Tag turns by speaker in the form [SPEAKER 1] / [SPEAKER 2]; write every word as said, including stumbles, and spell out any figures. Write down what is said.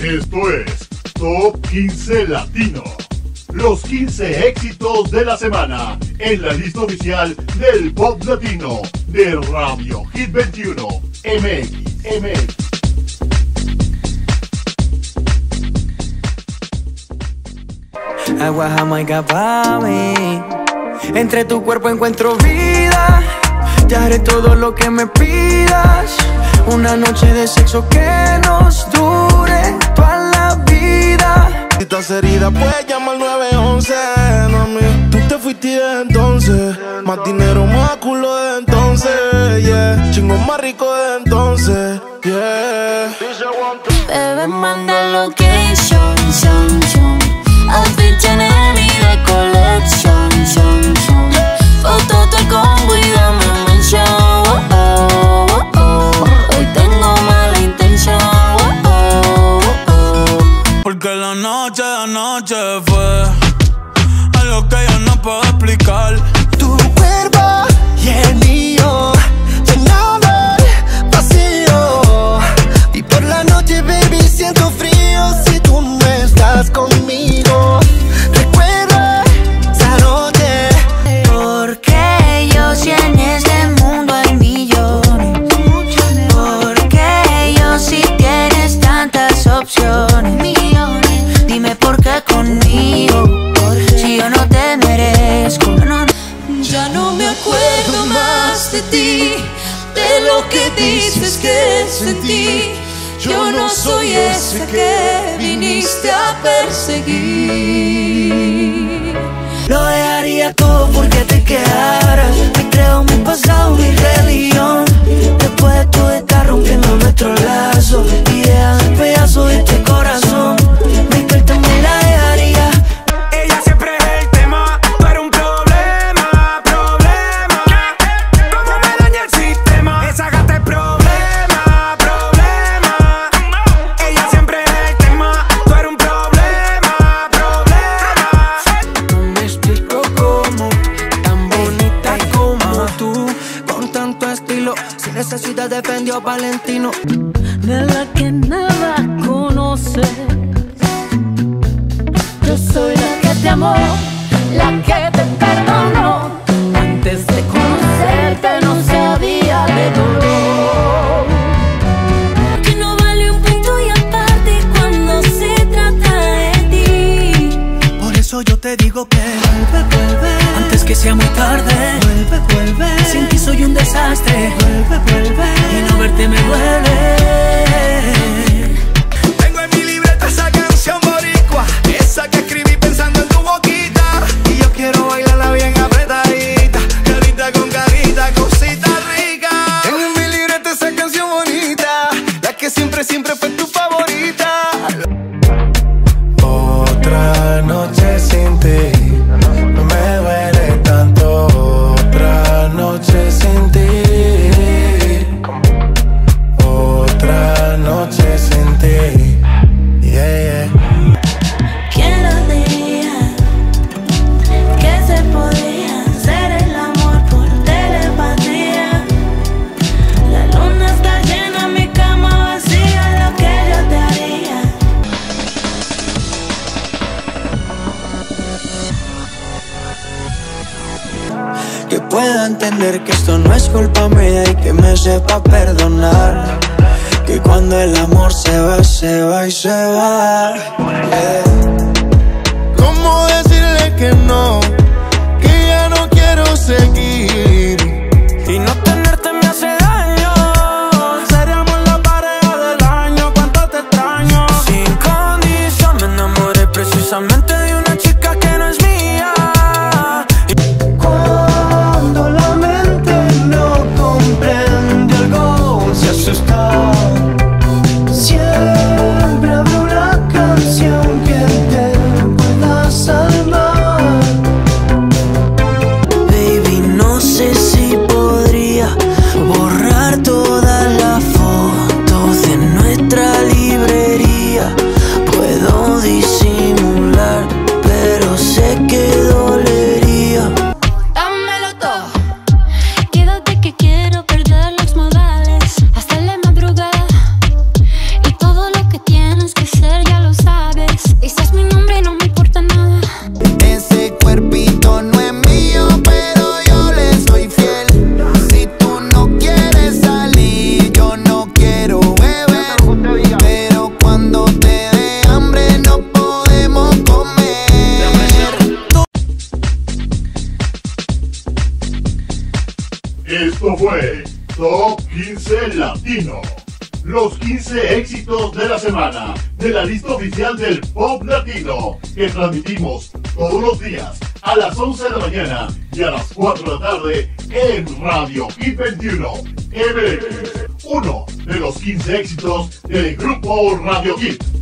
[SPEAKER 1] Esto es Top quince Latino. Los quince éxitos de la semana en la lista oficial del Pop Latino de Radio Hit veintiuno M X. M X.
[SPEAKER 2] Agua jamaica pa' mí. Entre tu cuerpo encuentro vida. Te haré todo lo que me pidas. Una noche de sexo que nos dure toda la vida.
[SPEAKER 3] Si estás herida, puedes llamar al nueve once, mami. Tú te fuiste de entonces. Más dinero, más culo de entonces, yeah. Chingo más rico de entonces, yeah.
[SPEAKER 4] Bebé, manda location, son, son. Outfit tiene mi de colección, son, son. Foto te con cuidado, me mención, oh, oh, oh, oh. Hoy tengo mala intención, oh, oh, oh, oh.
[SPEAKER 2] Porque la noche de anoche fue algo que yo no puedo explicar.
[SPEAKER 3] Tu cuerpo y el mío llenando el vacío. Y por la noche, baby, siento frío si tú no estás conmigo. Recuerda esa noche.
[SPEAKER 4] Porque yo si en este mundo hay millones. Porque yo si tienes tantas opciones. Dime por qué conmigo, si yo no te merezco. Ya no me acuerdo más de ti, de lo que dices que sentí. Yo no soy ese que viniste a perseguir.
[SPEAKER 2] Lo dejaría todo porque te quedaras. Me creo mi pasado, mi religión. Después de todo estar rompiendo nuestro lazo y dejan el pedazo de este corazón. Mi carta me la dejaría. Ella siempre es el tema. Tú eres un problema, problema. ¿Cómo me daña el sistema? Esa gata es problema, problema. Ella siempre es el tema. Tú eres un problema, problema. No me explico cómo, tan bonita como tú, con tanto estilo, sin necesidad de Fendi o Valentino.
[SPEAKER 4] De la que nada conoces. Yo soy la que te amó, la que te perdonó. Antes de conocerte no sabía de dolor. Que no vale un punto y aparte cuando se trata de ti.
[SPEAKER 2] Por eso yo te digo que vuelve, vuelve, antes que sea muy tarde. Vuelve, vuelve, sin ti soy un desastre. Vuelve, vuelve, y no verte me duele.
[SPEAKER 3] Tengo en mi libreta esa canción boricua, esa que escribí pensando en tu boquita. Y yo quiero bailarla bien apretadita, carita con carita, cosita rica. Tengo en mi libreta esa canción bonita, la que siempre, siempre fue tu favorita. Otra noche sin ti, no me duele tanto. Otra noche sin ti. Otra noche sin ti, yeah, yeah.
[SPEAKER 4] ¿Quién lo diría? Que se podía hacer el amor por telepatía. La luna está llena, mi cama vacía, lo que yo te haría.
[SPEAKER 2] Que pueda entender que esto no es culpa mía y que me sepa perdonar. Que cuando el amor se va, se va y se va, yeah.
[SPEAKER 3] ¿Cómo decirle que no? Que ya no quiero seguir.
[SPEAKER 2] Y no tenerte me hace daño. Seríamos la pareja del año. Cuánto te extraño. Sin condición me enamoré precisamente de una chica que no es mía.
[SPEAKER 3] Cuando la mente no comprende algo, se asusta. Siempre habrá una canción que te pueda salvar.
[SPEAKER 2] Baby, no
[SPEAKER 1] Esto fue Top quince Latino. Los quince éxitos de la semana de la lista oficial del Pop Latino que transmitimos todos los días a las once de la mañana y a las cuatro de la tarde en Radio Hit veintiuno M X. Uno de los quince éxitos del grupo Radio Hit.